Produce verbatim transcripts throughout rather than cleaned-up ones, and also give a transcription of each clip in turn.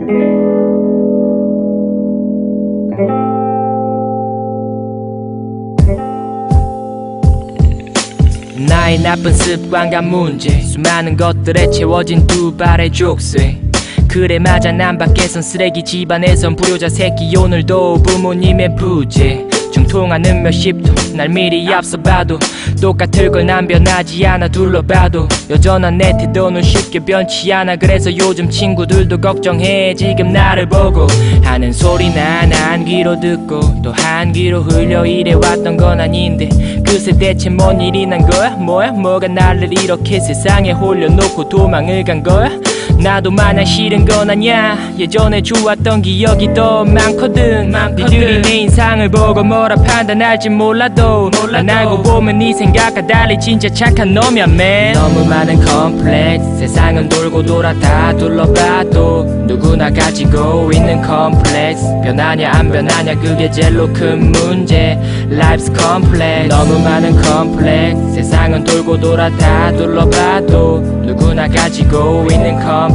나의 나쁜 습관과 문제, 수많은 것들에 채워진 두 발의 족쇄. 그래 맞아, 난 밖에선 쓰레기, 집안에선 불효자 새끼. 오늘도 부모님의 부재, 중통하는 몇십 도 날 미리 앞서 봐도 똑같을 걸 난 변하지 않아. 둘러봐도 여전한 내 태도는 쉽게 변치 않아. 그래서 요즘 친구들도 걱정해. 지금 나를 보고 하는 소리나 난 귀로 듣고 또 한 귀로 흘려 이래왔던 건 아닌데, 글쎄 대체 뭔 일이 난 거야? 뭐야 뭐가 나를 이렇게 세상에 홀려놓고 도망을 간 거야? 나도 마냥 싫은 건 아냐. 예전에 좋았던 기억이 더 많거든. 니들이 내 인상을 보고 뭐라 판단할지 몰라도, 몰라도. 난 알고 보면 네 생각과 달리 진짜 착한 놈이야 man. 너무 많은 컴플렉스, 세상은 돌고 돌아 다 둘러봐도 누구나 가지고 있는 컴플렉스. 변하냐 안 변하냐 그게 제일로 큰 문제. Life's complex. 너무 많은 컴플렉스, 세상은 돌고 돌아 다 둘러봐도 누구나 가지고 있는 컴플렉스.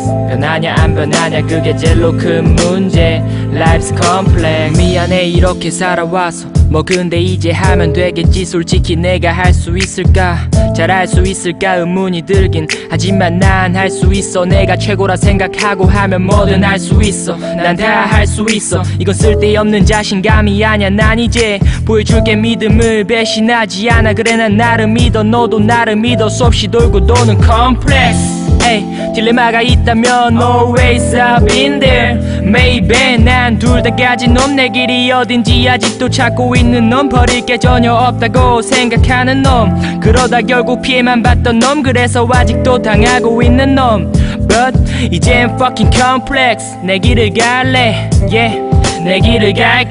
변하냐 안 변하냐 그게 제일로 큰 문제. Life's complex. 미안해 이렇게 살아와서 뭐 근데 이제 하면 되겠지. 솔직히 내가 할 수 있을까, 잘 할 수 있을까 의문이 들긴 하지만 난 할 수 있어. 내가 최고라 생각하고 하면 뭐든 할 수 있어. 난 다 할 수 있어. 이건 쓸데없는 자신감이 아냐. 난 이제 보여줄게 믿음을 배신하지 않아. 그래 난 나를 믿어, 너도 나를 믿어. 수없이 돌고 도는 컴플렉스. 에이, 딜레마가 있다면 always I've been there. Maybe 난 둘 다 가진 놈, 내 길이 어딘지 아직도 찾고 있는 놈, 버릴 게 전혀 없다고 생각하는 놈, 그러다 결국 피해만 봤던 놈, 그래서 아직도 당하고 있는 놈. But 이젠 fucking complex. 내 길을 갈래, yeah, 내 길을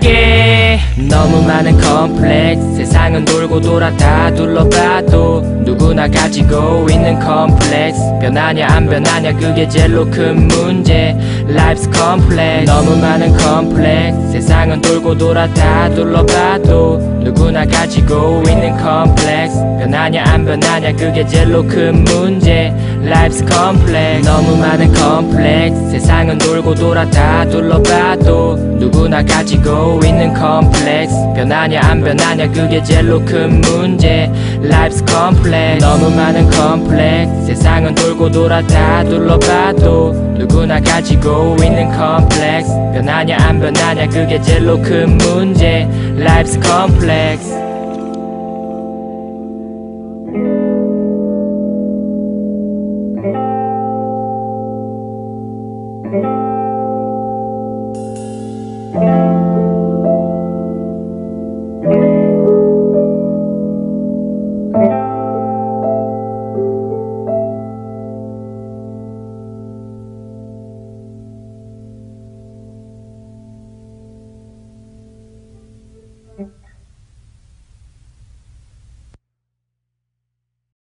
갈게. 너무 많은 컴플렉스, 세상은 돌고 돌아 다 둘러봐도 누구나 가지고 있는 컴플렉스. 변하냐 안 변하냐 그게 제일로 큰 문제. Life's complex. 너무 많은 컴플렉스, 세상은 돌고 돌아 다 둘러봐도 누구나 가지고 있는 컴플렉스. 변하냐 안 변하냐 그게 제일로 큰 문제. Life's complex. 너무 많은 컴플렉스, 세상은 돌고 돌아 다 둘러봐도 누구나 가지고 있는 컴플렉스. 변하냐 안 변하냐 그게 제일로 큰 문제. Life's complex. 너무 많은 컴플렉스, 세상은 돌고 돌아 다 둘러봐도 누구나 가지고 있는 컴플렉스. 변하냐 안 변하냐 그게 제일로 큰 문제. Life's complex.